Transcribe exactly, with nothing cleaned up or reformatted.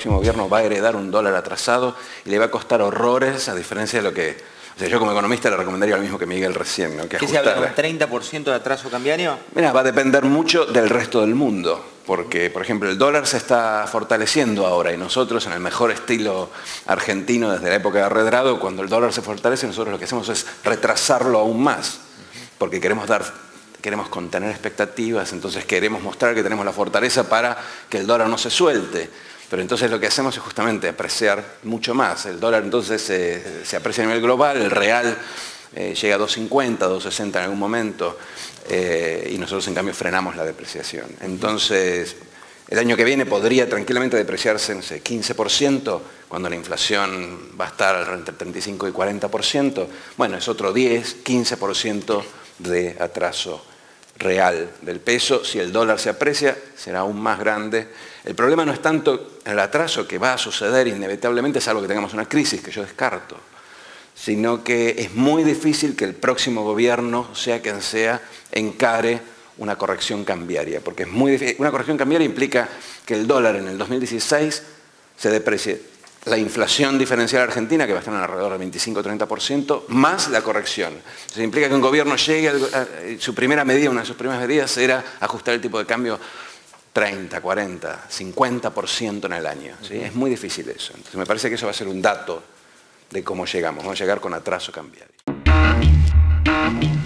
próximo gobierno va a heredar un dólar atrasado y le va a costar horrores, a diferencia de lo que... O sea, yo como economista le recomendaría lo mismo que Miguel recién, ¿no? Que ¿Qué se habla? ¿Un treinta por ciento de atraso cambiario? Mira, va a depender mucho del resto del mundo, porque, por ejemplo, el dólar se está fortaleciendo ahora y nosotros, en el mejor estilo argentino desde la época de Redrado, cuando el dólar se fortalece, nosotros lo que hacemos es retrasarlo aún más, porque queremos dar... queremos contener expectativas, entonces queremos mostrar que tenemos la fortaleza para que el dólar no se suelte. Pero entonces lo que hacemos es justamente apreciar mucho más. El dólar entonces eh, se aprecia a nivel global, el real eh, llega a dos cincuenta, dos sesenta en algún momento, eh, y nosotros en cambio frenamos la depreciación. Entonces, el año que viene podría tranquilamente depreciarse, no sé, quince por ciento, cuando la inflación va a estar entre treinta y cinco y cuarenta por ciento. Bueno, es otro diez, quince por ciento de atraso real del peso. Si el dólar se aprecia, será aún más grande. El problema no es tanto el atraso que va a suceder inevitablemente, salvo que tengamos una crisis, que yo descarto, sino que es muy difícil que el próximo gobierno, sea quien sea, encare una corrección cambiaria, porque es muy difícil. Una corrección cambiaria implica que el dólar en el dos mil dieciséis se deprecie la inflación diferencial argentina, que va a estar en alrededor del veinticinco a treinta por ciento, más la corrección. Eso implica que un gobierno llegue, a, a, su primera medida, una de sus primeras medidas era ajustar el tipo de cambio treinta, cuarenta, cincuenta por ciento en el año. ¿Sí? Es muy difícil eso. Entonces me parece que eso va a ser un dato de cómo llegamos. Vamos a llegar con atraso cambiario.